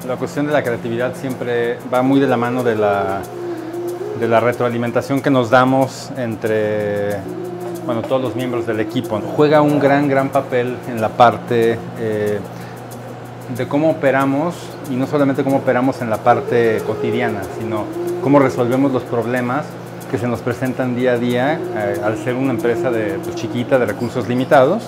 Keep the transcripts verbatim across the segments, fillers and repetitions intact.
La cuestión de la creatividad siempre va muy de la mano de la, de la retroalimentación que nos damos entre bueno, todos los miembros del equipo. Juega un gran, gran papel en la parte eh, de cómo operamos, y no solamente cómo operamos en la parte cotidiana, sino cómo resolvemos los problemas que se nos presentan día a día eh, al ser una empresa de, pues, chiquita, de recursos limitados.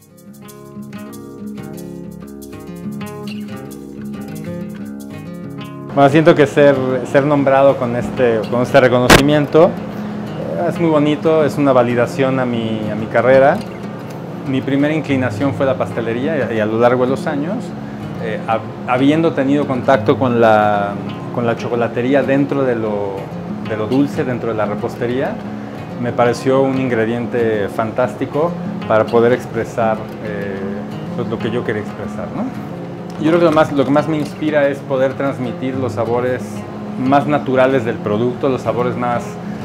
Bueno, siento que ser, ser nombrado con este, con este reconocimiento eh, es muy bonito, es una validación a mi, a mi carrera. Mi primera inclinación fue la pastelería y a lo largo de los años, eh, hab, habiendo tenido contacto con la, con la chocolatería dentro de lo, de lo dulce, dentro de la repostería, me pareció un ingrediente fantástico para poder expresar eh, pues, lo que yo quería expresar, ¿no? Yo creo que lo, más, lo que más me inspira es poder transmitir los sabores más naturales del producto, los sabores más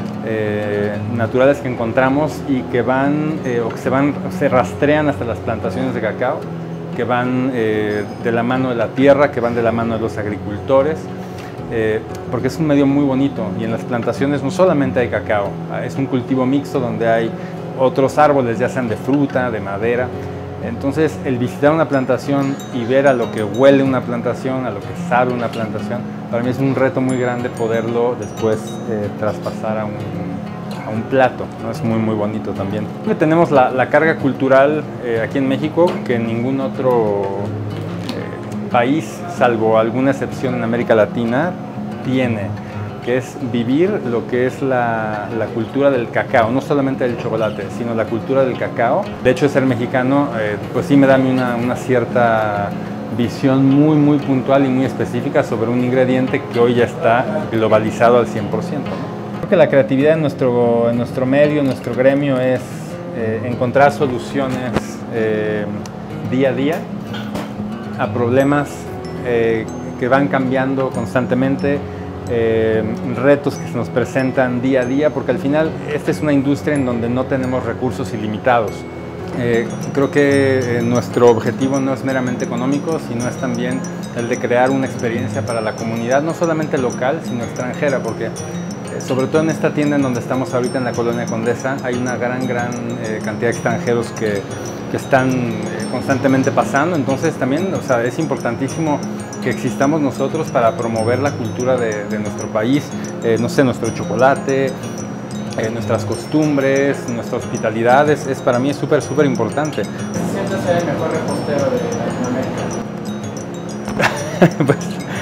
eh, naturales que encontramos y que van, eh, o que se, van, se rastrean hasta las plantaciones de cacao, que van eh, de la mano de la tierra, que van de la mano de los agricultores, eh, porque es un medio muy bonito y en las plantaciones no solamente hay cacao, es un cultivo mixto donde hay otros árboles, ya sean de fruta, de madera. Entonces, el visitar una plantación y ver a lo que huele una plantación, a lo que sabe una plantación, para mí es un reto muy grande poderlo después eh, traspasar a un, a un plato, ¿no? Es muy, muy bonito también. Tenemos la, la carga cultural eh, aquí en México que en ningún otro eh, país, salvo alguna excepción en América Latina, tiene, que es vivir lo que es la, la cultura del cacao, no solamente del chocolate, sino la cultura del cacao. De hecho, ser mexicano, eh, pues sí me da a mí una, una cierta visión muy, muy puntual y muy específica sobre un ingrediente que hoy ya está globalizado al cien por ciento, ¿no? Creo que la creatividad en nuestro, en nuestro medio, en nuestro gremio, es eh, encontrar soluciones eh, día a día a problemas eh, que van cambiando constantemente. Eh, retos que se nos presentan día a día, porque al final esta es una industria en donde no tenemos recursos ilimitados. Eh, creo que eh, nuestro objetivo no es meramente económico, sino es también el de crear una experiencia para la comunidad, no solamente local, sino extranjera, porque eh, sobre todo en esta tienda en donde estamos ahorita en la Colonia Condesa, hay una gran, gran eh, cantidad de extranjeros que, que están eh, constantemente pasando, entonces también, o sea, es importantísimo que existamos nosotros para promover la cultura de, de nuestro país, eh, no sé, nuestro chocolate, eh, nuestras costumbres, nuestra hospitalidad, es, es para mí es súper, súper importante. ¿Se siente ser el mejor repostero de Latinoamérica? Pues,